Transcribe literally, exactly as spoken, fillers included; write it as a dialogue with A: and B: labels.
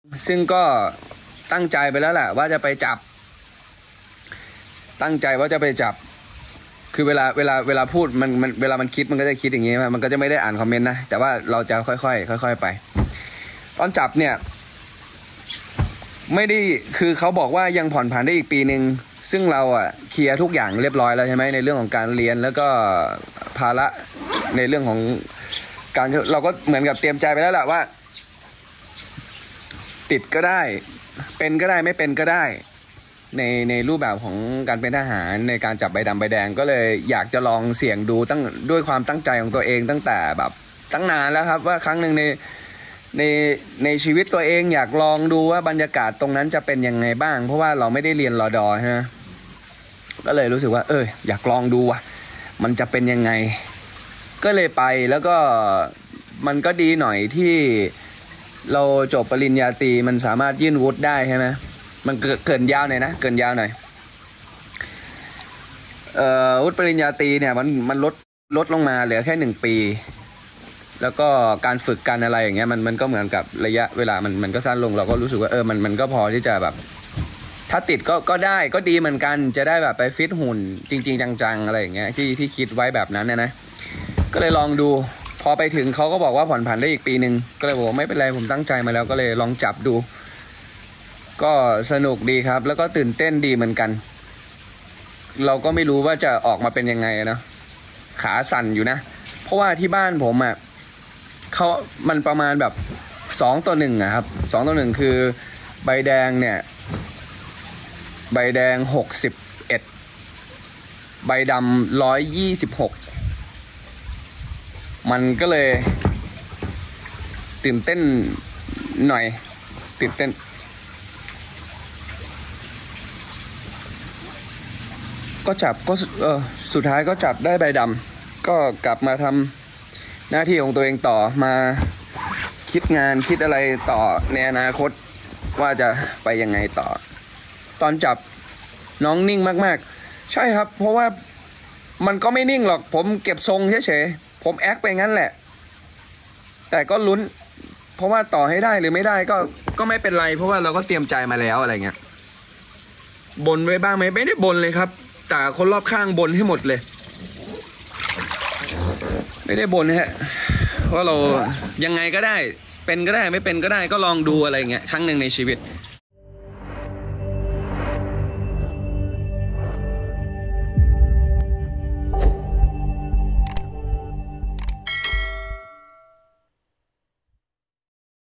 A: ซึ่งก็ตั้งใจไปแล้วแหละว่าจะไปจับตั้งใจว่าจะไปจับคือเวลาเวลาเวลาพูดมันมันเวลามันคิดมันก็จะคิดอย่างนี้มันก็จะไม่ได้อ่านคอมเมนต์นะแต่ว่าเราจะค่อยๆค่อยๆไปตอนจับเนี่ยไม่ได้คือเขาบอกว่ายังผ่อนผันได้อีกปีหนึ่งซึ่งเราอะเคลียร์ทุกอย่างเรียบร้อยแล้วใช่ไหมในเรื่องของการเรียนแล้วก็ภาระในเรื่องของการเราก็เหมือนกับเตรียมใจไปแล้วแหละว่าติดก็ได้เป็นก็ได้ไม่เป็นก็ได้ในในรูปแบบของการเป็นทหารในการจับใบดำใบแดงก็เลยอยากจะลองเสี่ยงดูตั้งด้วยความตั้งใจของตัวเองตั้งแต่แบบตั้งนานแล้วครับว่าครั้งหนึ่งในในในชีวิตตัวเองอยากลองดูว่าบรรยากาศตรงนั้นจะเป็นยังไงบ้างเพราะว่าเราไม่ได้เรียนรอดอฮะก็เลยรู้สึกว่าเอออยากลองดูว่ามันจะเป็นยังไงก็เลยไปแล้วก็มันก็ดีหน่อยที่เราจบปริญญาตรีมันสามารถยื่นวุฒิได้ใช่ไหมมันเกินยาวหน่อยนะเกินยาวหน่อยเอ่อวุฒิปริญญาตรีเนี่ยมันมันลดลดลงมาเหลือแค่หนึ่งปีแล้วก็การฝึกการอะไรอย่างเงี้ยมันมันก็เหมือนกับระยะเวลามันมันก็สั้นลงเราก็รู้สึกว่าเออมันมันก็พอที่จะแบบถ้าติดก็ก็ได้ก็ดีเหมือนกันจะได้แบบไปฟิตหุ่นจริงๆจังๆอะไรอย่างเงี้ยที่ที่คิดไว้แบบนั้นนะนะก็เลยลองดูพอไปถึงเขาก็บอกว่าผ่อนผันได้อีกปีหนึ่งก็เลยบอกไม่เป็นไรผมตั้งใจมาแล้วก็เลยลองจับดูก็สนุกดีครับแล้วก็ตื่นเต้นดีเหมือนกันเราก็ไม่รู้ว่าจะออกมาเป็นยังไงนะขาสั่นอยู่นะเพราะว่าที่บ้านผมอ่ะเขามันประมาณแบบสองต่อหนึ่งอะครับสองต่อหนึ่งคือใบแดงเนี่ยใบแดงหกสิบเอ็ดใบดำร้อยยี่สิบหกมันก็เลยตื่นเต้นหน่อยตื่นเต้นก็จับก็เออสุดท้ายก็จับได้ใบดำก็กลับมาทำหน้าที่ของตัวเองต่อมาคิดงานคิดอะไรต่อในอนาคตว่าจะไปยังไงต่อตอนจับน้องนิ่งมากๆใช่ครับเพราะว่ามันก็ไม่นิ่งหรอกผมเก็บทรงเฉยๆผมแอคไปงั้นแหละแต่ก็ลุ้นเพราะว่าต่อให้ได้หรือไม่ได้ก็ก็ไม่เป็นไรเพราะว่าเราก็เตรียมใจมาแล้วอะไรเงี้ยบนไว้บ้างไหมไม่ได้บนเลยครับแต่คนรอบข้างบนให้หมดเลยไม่ได้บนฮะเพราะเรายังไงก็ได้เป็นก็ได้ไม่เป็นก็ได้ก็ลองดูอะไรเงี้ยครั้งหนึ่งในชีวิต